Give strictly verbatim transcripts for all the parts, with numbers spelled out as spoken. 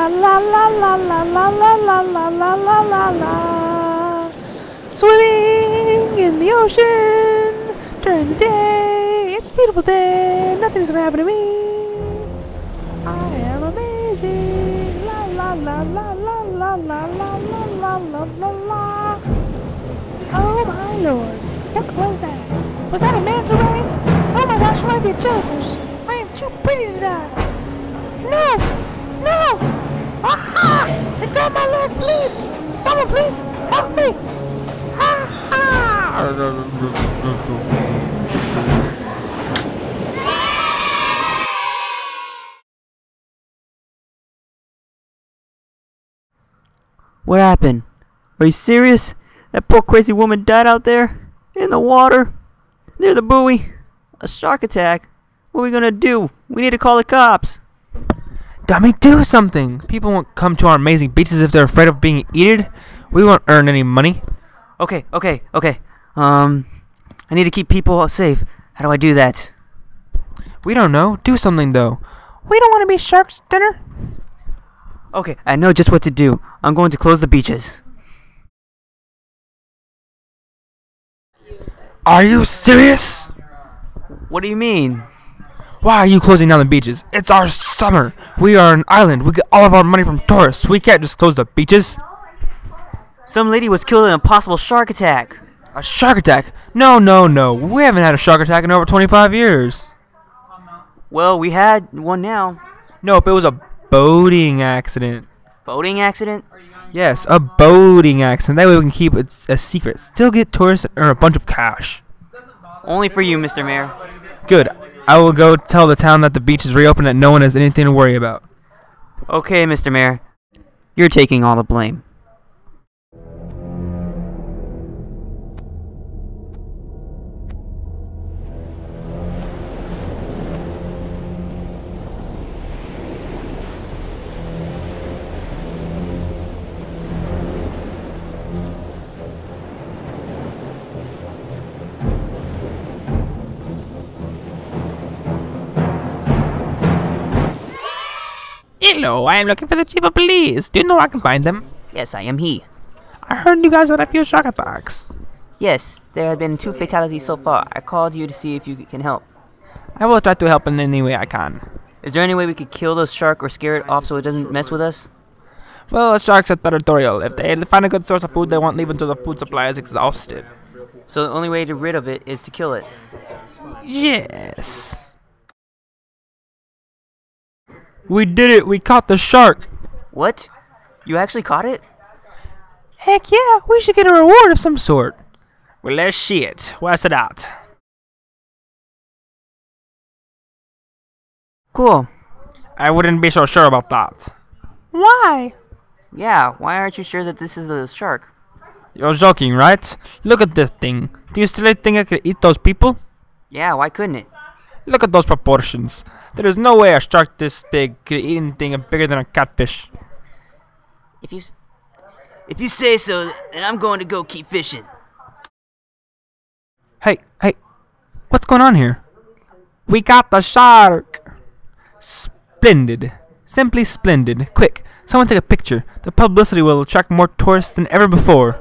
la la la la la la la la la la la la. Swimming in the ocean during the day. It's a beautiful day. Nothing's gonna happen to me. I am amazing. La la la la la la la la la la la la la. Oh my lord! What was that? Was that a manta ray? Oh my gosh! It might be a jellyfish. I am too pretty to die. No! No! Ah! It got my leg, please! Someone please help me! Ah! What happened? Are you serious? That poor crazy woman died out there? In the water? Near the buoy? A shark attack? What are we gonna do? We need to call the cops. Dummy, do something! People won't come to our amazing beaches if they're afraid of being eaten. We won't earn any money. Okay, okay, okay. Um, I need to keep people safe. How do I do that? We don't know. Do something, though. We don't want to be sharks' dinner. Okay, I know just what to do. I'm going to close the beaches. Are you serious? What do you mean? Why are you closing down the beaches? It's our summer. We are an island. We get all of our money from tourists. We can't just close the beaches. Some lady was killed in a possible shark attack. A shark attack? No, no, no. We haven't had a shark attack in over twenty-five years. Well, we had one now. Nope, it was a boating accident. Boating accident? Yes, a boating accident. That way we can keep it a secret. Still get tourists and earn a bunch of cash. Only for you, Mister Mayor. Good. I will go tell the town that the beach is reopened and no one has anything to worry about. Okay, Mister Mayor. You're taking all the blame. Hello, I am looking for the chief of police. Do you know I can find them? Yes, I am he. I heard you guys had a few shark attacks. Yes, there have been two fatalities so far. I called you to see if you can help. I will try to help in any way I can. Is there any way we could kill the shark or scare it off so it doesn't mess with us? Well, the sharks are territorial. If they find a good source of food, they won't leave until the food supply is exhausted. So the only way to rid of it is to kill it? Yes. We did it! We caught the shark! What? You actually caught it? Heck yeah! We should get a reward of some sort. Well, let's see it. Where's it at? Cool. I wouldn't be so sure about that. Why? Yeah, why aren't you sure that this is a shark? You're joking, right? Look at this thing. Do you still think I could eat those people? Yeah, why couldn't it? Look at those proportions. There is no way a shark this big could eat anything bigger than a catfish. If you, if you say so, then I'm going to go keep fishing. Hey, hey, what's going on here? We got the shark! Splendid. Simply splendid. Quick, someone take a picture. The publicity will attract more tourists than ever before.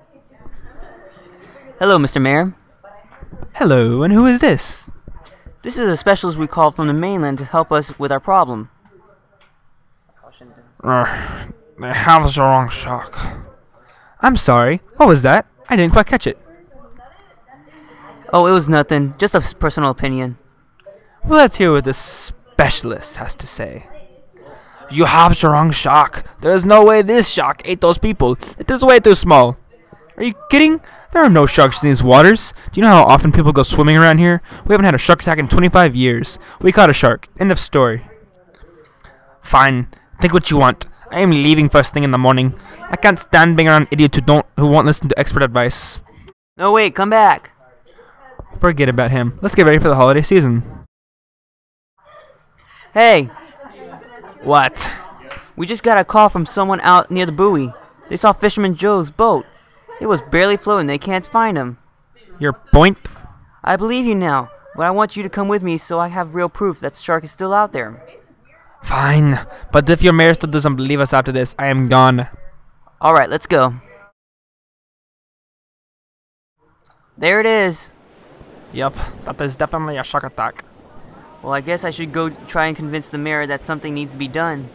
Hello, Mister Mayor. Hello, and who is this? This is a specialist we called from the mainland to help us with our problem. Uh, they have the wrong shark. I'm sorry. What was that? I didn't quite catch it. Oh, it was nothing. Just a personal opinion. Well, let's hear what the specialist has to say. You have the wrong shark. There is no way this shark ate those people. It is way too small. Are you kidding? There are no sharks in these waters. Do you know how often people go swimming around here? We haven't had a shark attack in twenty-five years. We caught a shark. End of story. Fine. Think what you want. I am leaving first thing in the morning. I can't stand being around idiots who don't who won't listen to expert advice. No, wait, come back. Forget about him. Let's get ready for the holiday season. Hey, What? we just got a call from someone out near the buoy. They saw Fisherman Joe's boat. It was barely floating. They can't find him. Your point? I believe you now, but I want you to come with me so I have real proof that the shark is still out there. Fine, but if your mayor still doesn't believe us after this, I am gone. Alright, let's go. There it is. Yep, that is definitely a shock attack. Well, I guess I should go try and convince the mayor that something needs to be done.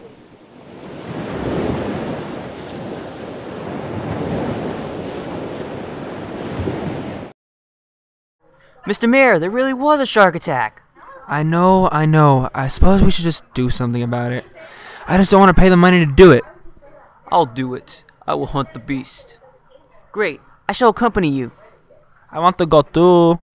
Mister Mayor, there really was a shark attack. I know, I know. I suppose we should just do something about it. I just don't want to pay the money to do it. I'll do it. I will hunt the beast. Great. I shall accompany you. I want to go too.